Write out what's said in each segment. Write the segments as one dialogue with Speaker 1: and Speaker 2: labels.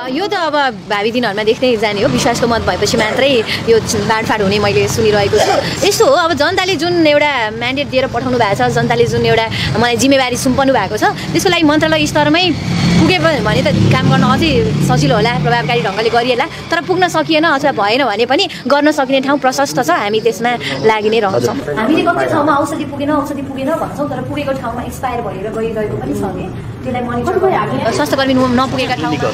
Speaker 1: यो त अब भावी दिनहरुमा देख्दै जाने हो विश्वासको मत भएपछि मात्रै यो बाडफाड हुने मैले सुनिरहेको छु यस्तो हो अब जनताले जुन एउटा म्यान्डेट दिएर पठाउनु भएको छ जनताले जुन एउटा मलाई जिम्मेवारी सुम्पनु भएको छ त्यसको लागि मन्त्रालय स्तरमै पुगे भने त काम गर्न अझै सजिलो होला प्रभावकारी ढंगले गरिएला तर पुग्न सकिएन अथवा भएन भने पनि गर्न सकिने ठाउँ प्रशस्त छ हामी त्यसमा लागि नै रहन्छौँ हामीले कति ठाउँमा औषधि पुगेन भन्छौँ तर पुगेको ठाउँमा एक्सपायर भएर गइरहेको पनि छ के त्यसलाई मनिटर गर्ने स्वास्थ्यकर्मी नपुगेका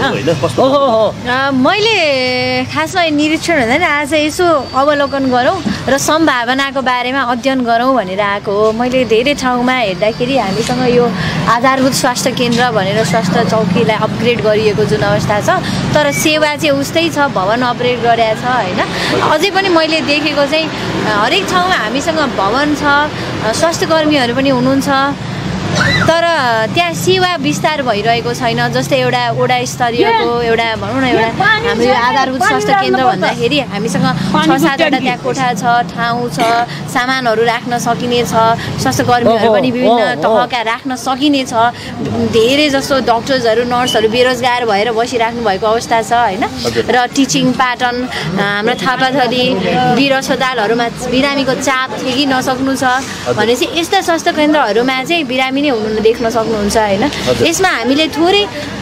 Speaker 1: ठाउँमा मैले खासमा निरीक्षण हुँदैन आज यसो अवलोकन गरौँ र सम्भावनाको बारेमा अध्ययन गरौँ भनेर आएको हो मैले धेरै ठाउँमा हेर्दाखेरि हामीसँग यो आधारभूत स्वास्थ्य केन्द्र भनेर स्वास्थ्य चौकीलाई अपग्रेड गरिएको जुन अवस्था छ तर सेवा चाहिँ उस्तै छ भवन अपग्रेड गरेको छ हैन अझै पनि मैले देखेको चाहिँ हरेक ठाउँमा हामीसँग भवन छ स्वास्थ्यकर्मीहरू पनि हुनुहुन्छ तर त्यहाँ सेवा विस्तार भइरहेको छैन जस्तै एउटा वडा स्तरीयको एउटा भनौँ न एउटा हाम्रो आधारभूत स्वास्थ्य केन्द्र भन्दाखेरि हामीसँग 6-7 वटा त्यहाँ कोठा छ ठाउँ छ सामानहरू राख्न सकिने छ स्वास्थ्यकर्मीहरू पनि विभिन्न तहका राख्न सकिने छ धेरै जस्तो डाक्टर्सहरू नर्सहरू बेरोजगार भएर बसिराख्नु भएको अवस्था छ हैन र टिचिङ प्याटर्न हाम्रो थापाथली वीर अस्पतालहरूमा बिरामीको चाप ठेकी नसक्नु छ भनेपछि यस्ता स्वास्थ्य केन्द्रहरूमा चाहिँ बिरामी नै हुनु देख्न सक्नुहुन्छ हैन यसमा हामीले थोरै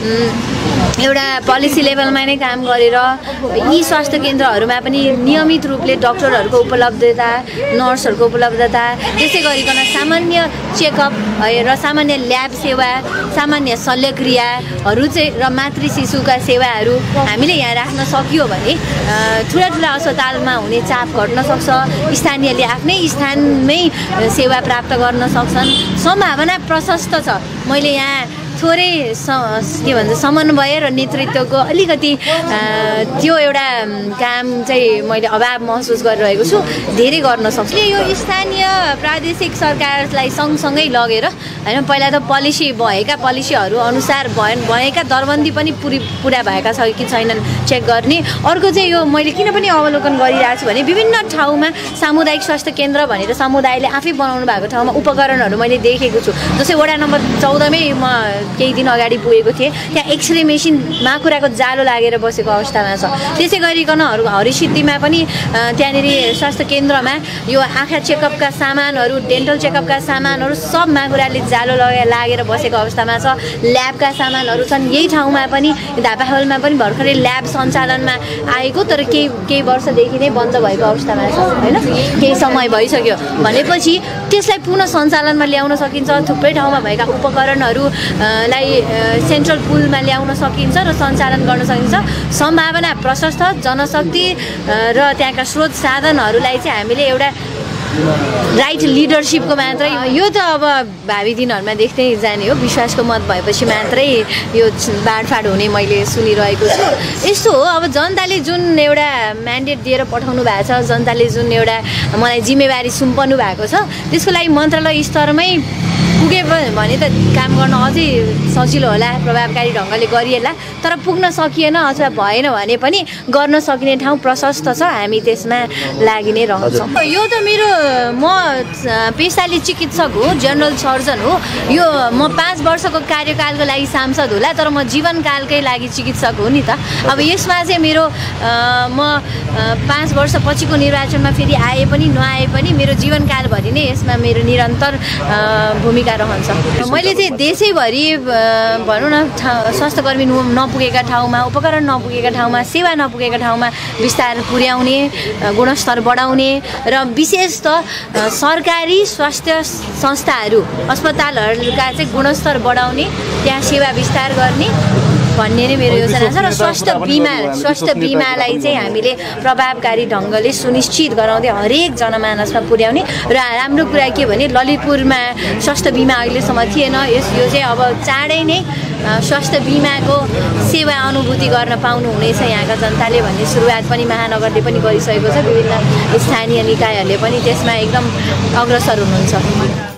Speaker 1: एउटा पोलिसी लेभलमा नै काम गरेर यी स्वास्थ्य केन्द्रहरूमा पनि नियमित रूपले डाक्टरहरूको उपलब्धता नर्सहरूको उपलब्धता त्यसै गरिकन सामान्य चेकअप र सामान्य ल्याब सेवा सामान्य शल्यक्रियाहरू चाहिँ र मातृ शिशुका सेवाहरू हामीले यहाँ राख्न सकियो भने ठुला अस्पतालमा हुने चाप घट्न सक्छ स्थानीयले आफ्नै स्थानमै सेवा प्राप्त गर्न सक्छन् सम्भावना प्रशस्त छ मैले यहाँ थोरै के भन्छ समन्वय र नेतृत्वको अलिकति त्यो एउटा काम चाहिँ मैले अभाव महसुस गरिरहेको छु धेरै गर्न सक्छु यो स्थानीय प्रादेशिक सरकारलाई सँगसँगै लगेर हैन पहिला त भएका पोलिसीहरू अनुसार भएका दरबन्दी पनि पुरा भएका छ कि छैनन् चेक गर्ने अर्को चाहिँ यो मैले किन पनि अवलोकन गरिरहेको छु भने विभिन्न ठाउँमा सामुदायिक स्वास्थ्य केन्द्र भनेर समुदायले आफै बनाउनु भएको ठाउँमा उपकरणहरू मैले देखेको छु जस्तै वडा नम्बर 14 मै म केही दिन अगाडि पुगेको थिएँ त्यहाँ एक्सरे मेसिन माकुराको जालो लागेर बसेको अवस्थामा छ त्यसै गरिकन हरिसिद्धिमा पनि त्यहाँनिर स्वास्थ्य केन्द्रमा यो आँखा चेकअपका सामानहरू डेन्टल चेकअपका सामानहरू सब माकुराले जालो लागेर बसेको अवस्थामा छ ल्याबका सामानहरू छन् यही ठाउँमा पनि धापाहोलमा पनि भर्खरै ल्याब सञ्चालनमा आएको तर केही वर्षदेखि नै बन्द भएको अवस्थामा छ हैन केही समय भइसक्यो भनेपछि त्यसलाई पुनः सञ्चालनमा ल्याउन सकिन्छ थुप्रै ठाउँमा भएका उपकरणहरूलाई सेन्ट्रल पुलमा ल्याउन सकिन्छ र सञ्चालन गर्न सकिन्छ सम्भावना प्रशस्त जनशक्ति र त्यहाँका स्रोत साधनहरूलाई चाहिँ हामीले एउटा राइट लिडरसिपको मात्रै यो त अब भावी दिनहरुमा देख्दै जाने हो विश्वासको मत भएपछि मात्रै यो बाडफाड हुने मैले सुनिरहेको छु यस्तो हो अब जनताले जुन एउटा म्यान्डेट दिएर पठाउनु भएको छ जनताले जुन एउटा मलाई जिम्मेवारी सुम्पनु भएको छ त्यसको लागि मन्त्रालय स्तरमै पुगे भने त काम गर्न अझै सजिलो होला प्रभावकारी ढंगले गरिएला तर पुग्न सकिएन अथवा भएन भने पनि गर्न सकिने ठाउँ प्रशस्त छ हामी त्यसमा लागि नै रहन्छौँ यो त मेरो म पेशाले चिकित्सक हो जनरल सर्जन हो यो म 5 वर्षको कार्यकालको लागि सांसद होला तर म जीवनकालकै लागि चिकित्सक हो नि त अब यसमा चाहिँ मेरो म 5 वर्ष पछिको निर्वाचनमा फेरि आए पनि नआए पनि मेरो जीवनकालभरि नै यसमा मेरो निरन्तर भूमिका रहन्छ मैले चाहिँ देशैभरि भनौँ न स्वास्थ्यकर्मी नपुगेका ठाउँमा उपकरण नपुगेका ठाउँमा सेवा नपुगेका ठाउँमा विस्तार पुर्याउने गुणस्तर बढाउने र विशेष त सरकारी स्वास्थ्य संस्थाहरू अस्पतालहरूका चाहिँ गुणस्तर बढाउने त्यहाँ सेवा विस्तार गर्ने भन्ने नै मेरो योजना छ र स्वास्थ्य बीमालाई चाहिँ हामीले प्रभावकारी ढंगले सुनिश्चित गराउँदै हरेक जनमानसमा पुर्याउने र राम्रो कुरा के भने ललितपुरमा स्वास्थ्य बीमा अहिलेसम्म थिएन यो चाहिँ अब चाँडै नै स्वास्थ्य बीमाको सेवा अनुभूति गर्न पाउनु हुनेछ यहाँका जनताले भन्ने सुरुवात पनि महानगरले पनि गरिसकेको छ विभिन्न स्थानीय निकायहरूले पनि त्यसमा एकदम अग्रसर हुनुहुन्छ